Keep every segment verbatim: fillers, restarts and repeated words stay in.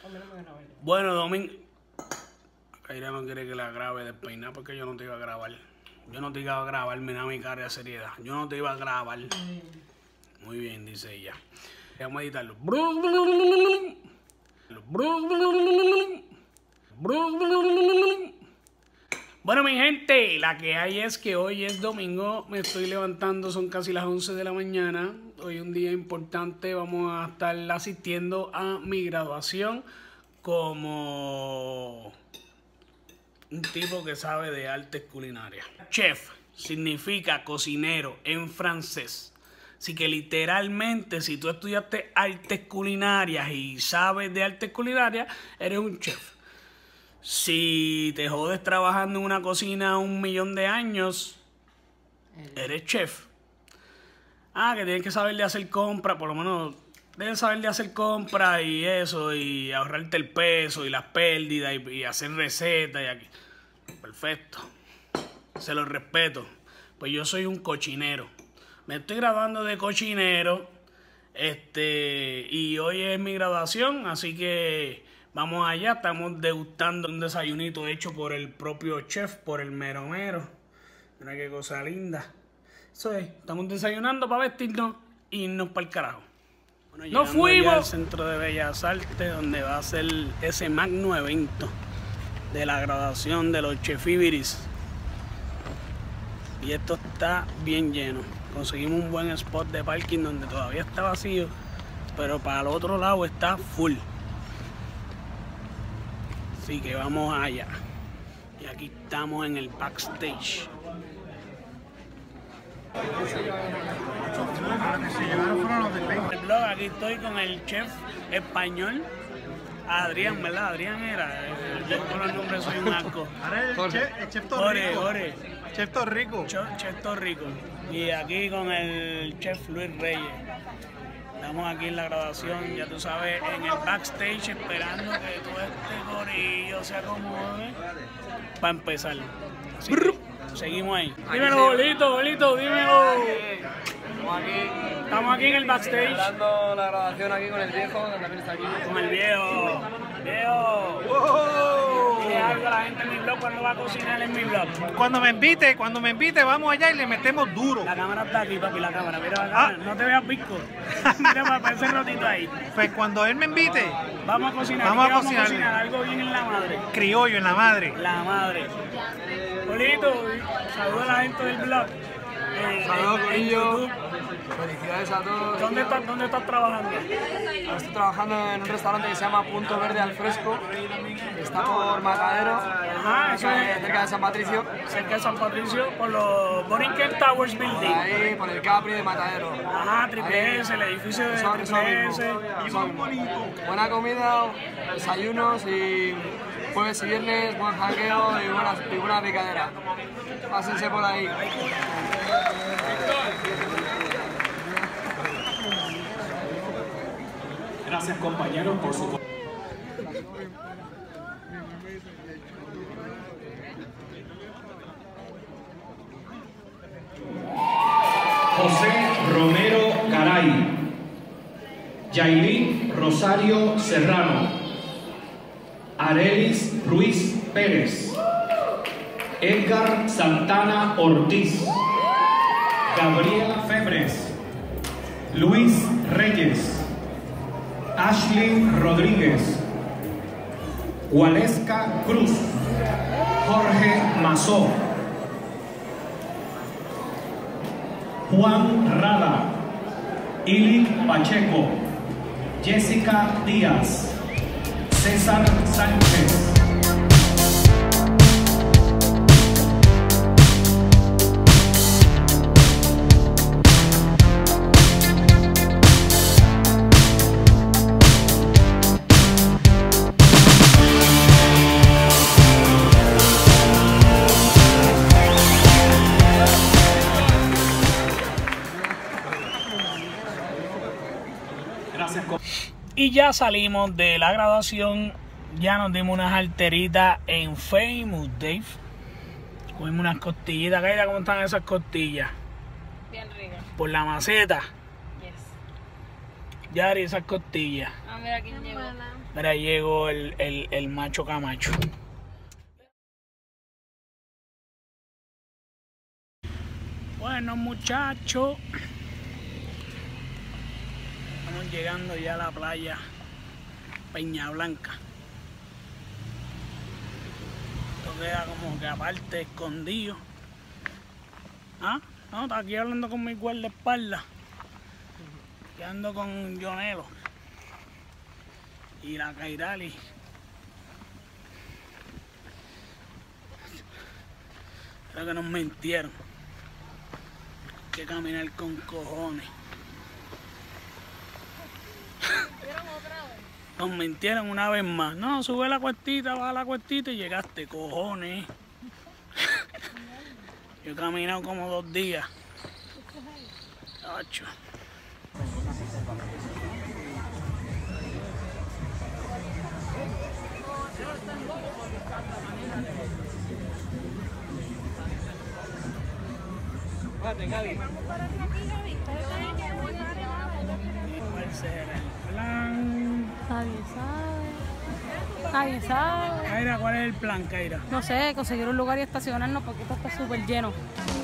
Bueno, Domingo. Kaira no quiere que la grabe despeinada porque yo no te iba a grabar. Yo no te iba a grabar, mira mi cara de seriedad. Yo no te iba a grabar. Muy bien, dice ella. Vamos a editarlo. Bueno, mi gente, la que hay es que hoy es domingo. Me estoy levantando, son casi las once de la mañana. Hoy es un día importante. Vamos a estar asistiendo a mi graduación como un tipo que sabe de artes culinarias. Chef significa cocinero en francés. Así que literalmente, si tú estudiaste artes culinarias y sabes de artes culinarias, eres un chef. Si te jodes trabajando en una cocina un millón de años, eres chef. Ah, que tienes que saber de hacer compras, por lo menos debes saber de hacer compras y eso, y ahorrarte el peso y las pérdidas y, y hacer recetas y aquí. Perfecto. Se los respeto. Pues yo soy un cochinero. Me estoy graduando de cochinero. Este, y hoy es mi graduación, así que vamos allá. Estamos degustando un desayunito hecho por el propio chef, por el mero mero. Mira qué cosa linda. Eso es, estamos desayunando para vestirnos y irnos para el carajo. Bueno, nos fuimos al Centro de Bellas Artes, donde va a ser ese magno evento de la graduación de los chefibiris. Y esto está bien lleno. Conseguimos un buen spot de parking donde todavía está vacío, pero para el otro lado está full. Así que vamos allá. Y aquí estamos en el backstage. El blog, aquí estoy con el chef español Adrián, ¿verdad? Adrián era. Yo con los nombres soy un asco. Ahora el chef, el chef Torrico. Ore, Chef Torrico. Chef, chef Torrico. Y aquí con el chef Luis Reyes. Estamos aquí en la graduación, ya tú sabes, en el backstage, esperando que todo este corillo se acomode para empezar. Así que seguimos ahí. Dímelo, Bolito, Bolito, dímelo. Estamos aquí. Estamos aquí en el backstage. Dando la grabación aquí con el viejo, que también está aquí. Con el viejo. Viejo. ¡Wow! Dile algo a la gente en mi blog cuando va a cocinar en mi blog. Cuando me invite, cuando me invite, vamos allá y le metemos duro. La cámara está aquí, papi, la cámara. Mira la cámara. Ah. No te veas pisco. Mira para ese rotito ahí. Pues cuando él me invite, vamos a cocinar. Vamos a vamos cocinar. a cocinar algo bien en la madre. Criollo en la madre. La madre. Bolito, saluda a la gente del blog. Eh, Saludos, en- en Corillo. YouTube. Felicidades a todos. ¿Dónde estás, ¿Dónde estás trabajando? Ahora estoy trabajando en un restaurante que se llama Punto Verde al Fresco, que está por Matadero, Ajá, eso cerca, es. de, cerca de San Patricio, Cerca de San Patricio, por los Borinquen Towers por Building. ahí, por el Capri de Matadero. Ajá, Triple S, el edificio de Eso- eso Triple mismo. S. Eso mismo. Buena comida, desayunos y jueves y viernes, buen hackeo y buena, y buena picadera. Pásense por ahí. Gracias, compañeros, por su... José Romero Garay, Yailin Rosario Serrano, Arelis Ruiz Pérez, Edgar Santana Ortiz, Gabriela Febres, Luis Reyes, Ashley Rodríguez, Waleska Cruz, Jorge Mazó, Juan Rada, Ili Pacheco, Jessica Díaz, César Sánchez. Gracias. Y ya salimos de la graduación. Ya nos dimos unas alteritas en Famous Dave. Comimos unas costillitas. Kaira, ¿cómo están esas costillas? Bien rica. Por la maceta. Yes. Yari, esas costillas. Ah, mira quién llegó. Mira, llegó el, el, el macho Camacho. Bueno, muchachos, estamos llegando ya a la playa Peña Blanca. Esto queda como que aparte, escondido. Ah, no, está aquí hablando con mi guardaespaldas. Aquí ando con Jonelo y la Cairali. Creo que nos mintieron. Hay que caminar con cojones. Nos mintieron una vez más. No, sube la cuestita, baja la cuestita y llegaste, cojones. Yo he caminado como dos días. Ocho. ¿Cuál será el plan? Nadie sabe. Nadie sabe. Kaira, ¿cuál es el plan, Kaira? No sé, conseguir un lugar y estacionarnos porque esto está súper lleno.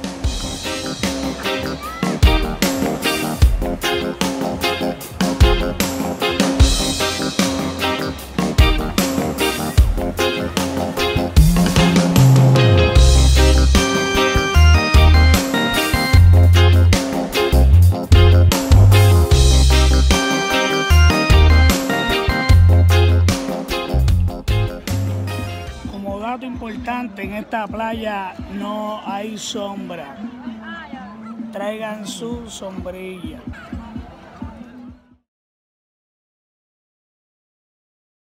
Dato importante, en esta playa no hay sombra. Traigan su sombrilla.